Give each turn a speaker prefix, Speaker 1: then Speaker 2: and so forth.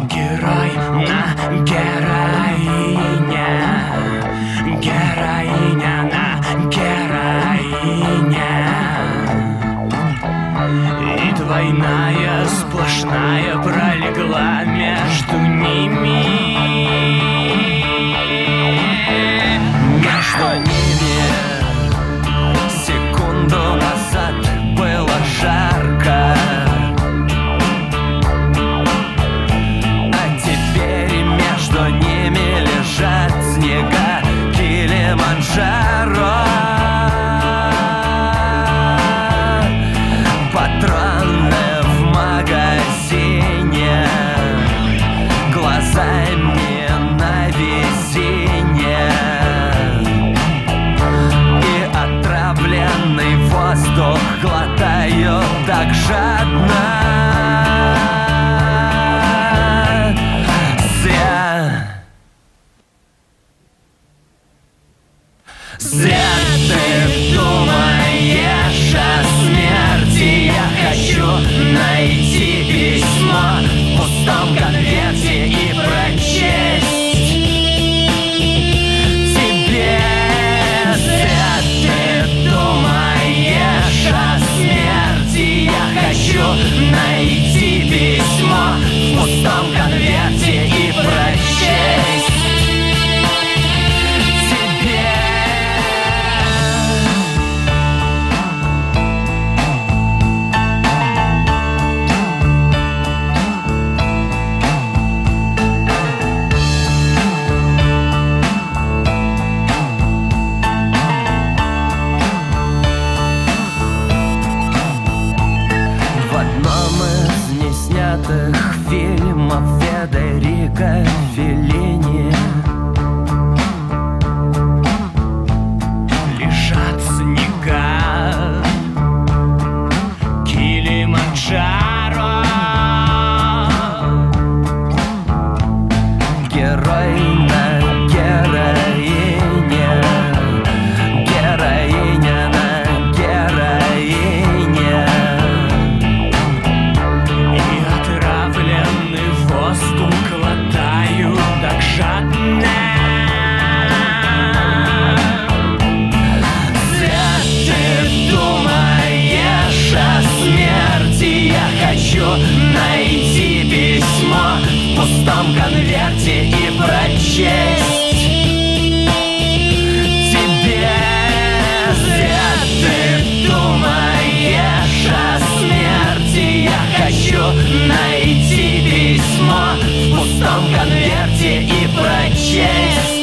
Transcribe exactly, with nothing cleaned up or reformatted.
Speaker 1: Герой на героиня, героиня на героиня. И двойная сплошная пролегла между ними. Между ними секунду назад было жарко, а теперь между ними лежат снега Килиманджаро. Патроны в магазине, глазами на везение, и отравленный воздух глотаю так жадно. Зря, зря ты думаешь о смерти. Я хочу найти письмо в пустом конверте и прочесть тебе. Зря ты думаешь о смерти. Я хочу найти письмо в пустом конверте и прочесть тебе. В одном из неснятых фильмов Федерико Феллини лежат снега Килиманджаро. Герой на героине, героиня на героине. И отравленный воздух глотаю так жадно. Зря ты думаешь о смерти. Я хочу найти письмо в пустом конверте и прочесть тебе. Зря ты думаешь о смерти. Я хочу найти письмо в пустом конверте и прочесть